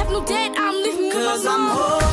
have no debt, I'm living with my Cause I'm mama.